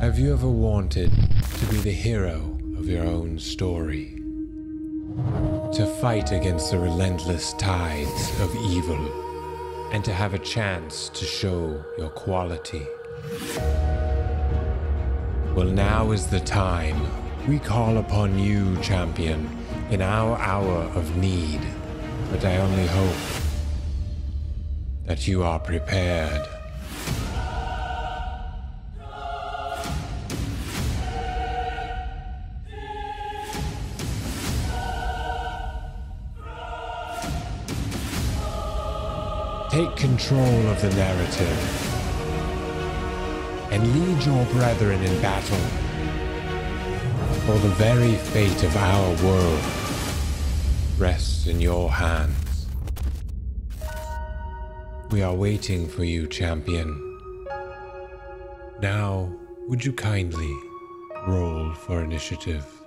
Have you ever wanted to be the hero of your own story? To fight against the relentless tides of evil, and to have a chance to show your quality? Well, now is the time. We call upon you, champion, in our hour of need. But I only hope that you are prepared. Take control of the narrative and lead your brethren in battle, for the very fate of our world rests in your hands. We are waiting for you, champion. Now, would you kindly roll for initiative?